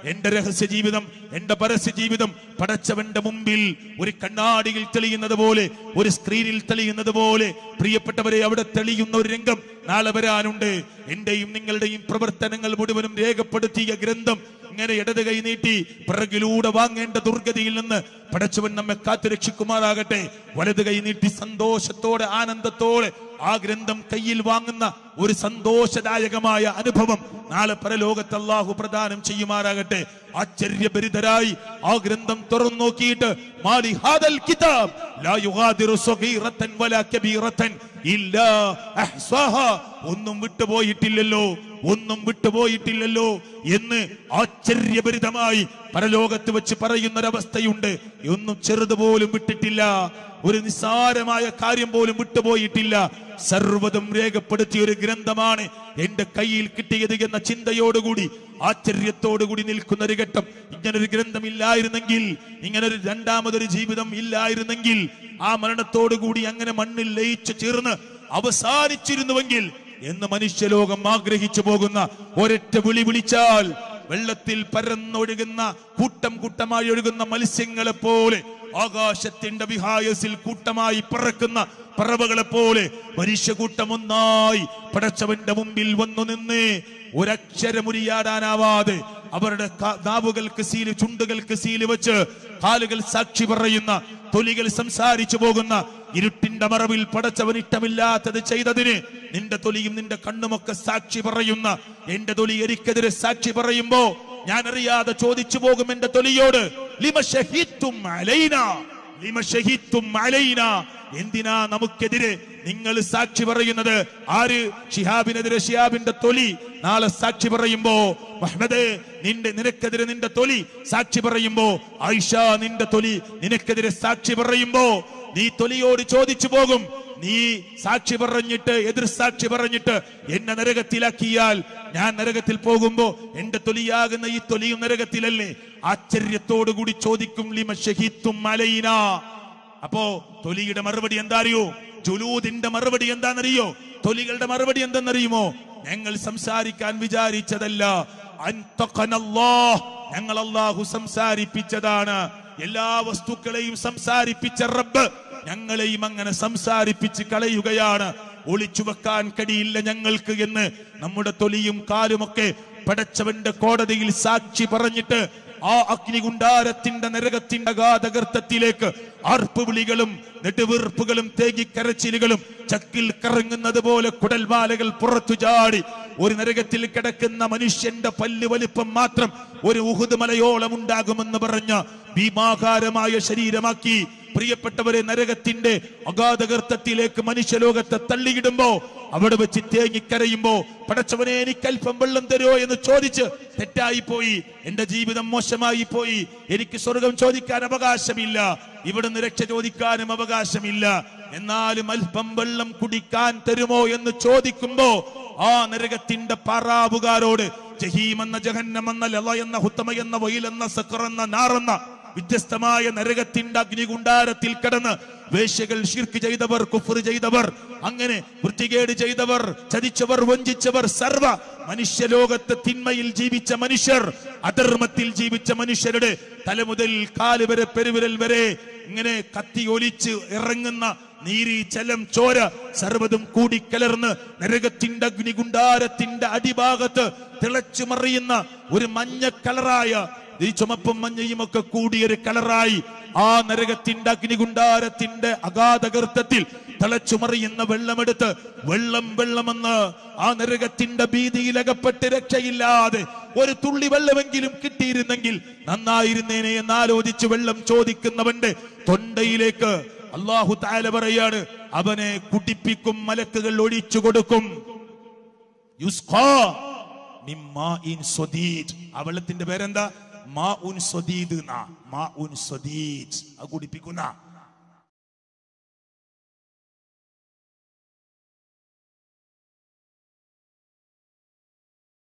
എന്റെ രഹസ്യ ജീവിതം, എന്റെ പരസ്യ ജീവിതം പടച്ചവന്റെ മുമ്പിൽ ഒരു കണ്ണാടിയിൽ തെളിയുന്നത് പോലെ, ഒരു സ്ക്രീനിൽ തെളിയുന്നത് പോലെ പ്രിയപ്പെട്ടവരെ അവിടെ തെളിയുന്ന ഒരു രംഗം നാളെ വരാനുണ്ട്. എന്റെയും നിങ്ങളുടെയും പ്രവർത്തനങ്ങൾ മുഴുവനും രേഖപ്പെടുത്തിയ ഗ്രന്ഥം ഇങ്ങനെ ഇടത് കൈ നീട്ടി പിറകിലൂടെ വാങ്ങേണ്ട ദുർഗതിയിൽ നിന്ന് പടച്ചവൻ നമ്മെ കാത്തുരക്ഷിക്കുമാറാകട്ടെ. വലത് കൈ നീട്ടി സന്തോഷത്തോടെ ആനന്ദത്തോടെ ആ ഗ്രന്ഥം കയ്യിൽ വാങ്ങുന്ന ഒരു സന്തോഷദായകമായ അനുഭവം നാളെ പരലോകത്ത് അല്ലാഹു പ്രദാനം ചെയ്യുമാറാകട്ടെ. ആശ്ചര്യഭരിതരായി ആ ഗ്രന്ഥം തുറന്നു നോക്കിയിട്ട് മാലി ഹാദൽ കിതാബ് ലാ യുഗാദിറു സഗീറതൻ വലാ കബീറതൻ ഇല്ലാ അഹ്സാഹാ, ഒന്നും വിട്ടുപോയിട്ടില്ലല്ലോ, ഒന്നും വിട്ടുപോയിട്ടില്ലല്ലോ എന്ന് ആശ്ചര്യഭരിതമായി പരലോകത്ത് വെച്ച് പറയുന്നൊരവസ്ഥയുണ്ട്. ഒന്നും ചെറുതുപോലും വിട്ടിട്ടില്ല, ഒരു നിസ്സാരമായ കാര്യം പോലും വിട്ടുപോയിട്ടില്ല. സർവ്വതും രേഖപ്പെടുത്തിയ ഒരു ഗ്രന്ഥമാണ് എന്റെ കയ്യിൽ കിട്ടിയത് എന്ന ചിന്തയോടുകൂടി ആശ്ചര്യത്തോടുകൂടി നിൽക്കുന്ന ഒരു ഘട്ടം. ഇങ്ങനൊരു ഗ്രന്ഥമില്ലായിരുന്നെങ്കിൽ, ഇങ്ങനൊരു രണ്ടാമതൊരു ജീവിതം ഇല്ലായിരുന്നെങ്കിൽ, ആ മരണത്തോടുകൂടി അങ്ങനെ മണ്ണിൽ ലയിച്ചു ചേർന്ന് അവസാനിച്ചിരുന്നുവെങ്കിൽ എന്ന് മനുഷ്യലോകം ആഗ്രഹിച്ചു പോകുന്ന ഒരൊറ്റ വിളി വിളിച്ചാൽ വെള്ളത്തിൽ പരന്നൊഴുകുന്ന കൂട്ടം കൂട്ടമായി ഒഴുകുന്ന മത്സ്യങ്ങളെ പോലെ, ആകാശത്തിന്റെ വിഹായസിൽ കൂട്ടമായി പറക്കുന്ന പറവകളെ പോലെ മനുഷ്യകൂട്ടം ഒന്നായി പടച്ചവന്റെ മുമ്പിൽ വന്നു നിന്ന് ഒരക്ഷരമുരിയാടാനാവാതെ അവരുടെ നാവുകൾക്ക് സീല്, ചുണ്ടുകൾക്ക് സീല് വെച്ച് കാലുകൾ സാക്ഷി പറയുന്ന, തൊലികൾ സംസാരിച്ചു പോകുന്ന, ഇരുട്ടിന്റെ മറവിൽ പടച്ചവൻ ഇഷ്ടമില്ലാത്തത് ചെയ്തതിന് നിന്റെ തൊലിയും നിന്റെ കണ്ണുമൊക്കെ സാക്ഷി പറയുന്ന, എന്റെ തൊലി എനിക്കെതിരെ സാക്ഷി പറയുമ്പോ ഞാൻ അറിയാതെ ചോദിച്ചു പോകും എന്റെ തൊലിയോട്, ലിമ ശഹീത്തും അലൈന, ലിമ ശഹീത്തും അലൈന, എന്തിനാ നമുക്കെതിരെ നിങ്ങൾ സാക്ഷി പറയുന്നത്? ആര്? ശിഹാബിനെതിരെ ശിഹാബിന്റെ തൊലി നാളെ സാക്ഷി പറയുമ്പോ, മുഹമ്മദ് നിനക്കെതിരെ നിന്റെ തൊലി സാക്ഷി പറയുമ്പോ, ആയിഷ നിന്റെ തൊലി നിനക്കെതിരെ സാക്ഷി പറയുമ്പോ നീ തൊലിയോട് ചോദിച്ചു പോകും, നീ സാക്ഷി പറഞ്ഞിട്ട് എതിർ സാക്ഷി പറഞ്ഞിട്ട് എന്നെ നരകത്തിലാക്കിയാൽ ഞാൻ നരകത്തിൽ പോകുമ്പോ എന്റെ തൊലിയാകുന്ന ഈ തൊലിയും നരകത്തിലല്ലേ? ആശ്ചര്യത്തോടുകൂടി ചോദിക്കും, ലിമ ശഹീത്തും അലൈന. അപ്പോ തൊലിയുടെ മറുപടി എന്താ അറിയോ? ജുലൂദിന്റെ മറുപടി എന്താണെന്നറിയോ? തൊലികളുടെ മറുപടി എന്തെന്നറിയുമോ? ഞങ്ങൾ സംസാരിക്കാൻ വിചാരിച്ചതല്ല, അൻതഖനല്ലാഹ്, ഞങ്ങൾ അല്ലാഹു സംസാരിപ്പിച്ചതാണ്. എല്ലാ വസ്തുക്കളെയും സംസാരിപ്പിച്ച റബ്ബ് ഞങ്ങളെയും അങ്ങനെ സംസാരിപ്പിച്ച് കളയുകയാണ്. ഒളിച്ചു വെക്കാൻ കഴിയില്ല ഞങ്ങൾക്ക് എന്ന് നമ്മുടെ തൊലിയും കാലുമൊക്കെ പടച്ചവന്റെ കോടതിയിൽ സാക്ഷി പറഞ്ഞിട്ട് ആ അഗ്നികുണ്ടാരത്തിന്റെ നരകത്തിന്റെ അഗാധഗർത്തത്തിലേക്ക് ആർപ്പുവിളികളും നെടുവീർപ്പുകളും തേകിക്കരച്ചിലുകളും ചക്കിൽ കറങ്ങുന്നത് പോലെ കുടൽമാലകൾ പുറത്തു ചാടി ഒരു നരകത്തിൽ കിടക്കുന്ന മനുഷ്യന്റെ പല്ല് വലിപ്പം മാത്രം ഒരു ഉഹുദ് മലയോളം ഉണ്ടാകുമെന്ന് പറഞ്ഞ ഭീമാകാരമായ ശരീരമാക്കി പ്രിയപ്പെട്ടവരെ നരകത്തിന്റെ അഗാധഗർത്തത്തിലേക്ക് മനുഷ്യലോകത്തെ തള്ളിയിടുമ്പോ അവിടെ വെച്ച് തേങ്ങിക്കരയുമ്പോ, പടച്ചവനെ എനിക്കൽപ്പം വെള്ളം തരുമോ എന്ന് ചോദിച്ച് തെറ്റായി പോയി, എന്റെ ജീവിതം മോശമായി പോയി, എനിക്ക് സ്വർഗം ചോദിക്കാൻ അവകാശമില്ല, ഇവിടുന്ന് രക്ഷ ചോദിക്കാനും അവകാശമില്ല, എന്നാലും അല്പം വെള്ളം കുടിക്കാൻ തരുമോ എന്ന് ചോദിക്കുമ്പോ ആ നരകത്തിന്റെ പാറാവുകാരോട് ജഹീം എന്ന ജഹന്നം എന്ന ലള എന്ന ഹുത്തമ എന്ന വയിൽ എന്ന സഖർ എന്ന നാറെന്ന വ്യത്യസ്തമായ നരകത്തിന്റെ അഗ്നികുണ്ടാരത്തിൽ കിടന്ന് വേശ്യകൾ, ശിർക്ക് ചെയ്തവർ, കുഫ്ർ ചെയ്തവർ, അങ്ങനെ വൃത്തികേട് ചെയ്തവർ, ചതിച്ചവർ, വഞ്ചിച്ചവർ, സർവ മനുഷ്യലോകത്ത് തിന്മയിൽ ജീവിച്ച മനുഷ്യർ, അധർമ്മത്തിൽ ജീവിച്ച മനുഷ്യരുടെ തല മുതൽ കാല് വരെ പെരുവിരൽ വരെ ഇങ്ങനെ കത്തി ഒലിച്ച് ഇറങ്ങുന്ന നീരി, ജലം, ചോര സർവ്വതും കൂടിക്കലർന്ന് നരകത്തിന്റെ അഗ്നികുണ്ടാരത്തിന്റെ അടിഭാഗത്ത് തിളച്ചു മറിയുന്ന ഒരു മഞ്ഞ കളറായ, ഈ ചുമപ്പും മഞ്ഞയും ഒക്കെ കൂടിയൊരു കളറായി ആ നരകത്തിന്റെ അഗ്നികുണ്ടാരത്തിന്റെ അഗാധഗർത്തത്തിൽ തിളച്ചുമറിയുന്ന വെള്ളമെടുത്ത് വെള്ളമെന്ന് ആ നരകത്തിന്റെ ഭീതിയിലകപ്പെട്ട് രക്ഷയില്ലാതെ ഒരു തുള്ളി വെള്ളമെങ്കിലും കിട്ടിയിരുന്നെങ്കിൽ നന്നായിരുന്നേനെ എന്നാലോചിച്ച് വെള്ളം ചോദിക്കുന്നവന്റെ തൊണ്ടയിലേക്ക് അല്ലാഹു തആല പറയാണ്, അവനെ കുടിപ്പിക്കും, മലക്കുകൾ ഒഴിച്ചു കൊടുക്കും. യുസ്ഖാ മിൻ മാഇൻ സദീദ്. ആ വെള്ളത്തിന്റെ പേരെന്താ? മാഉൻ സദീദ്. മാഉൻ സദീദ്, അത് കുടിപ്പിക്കുന്ന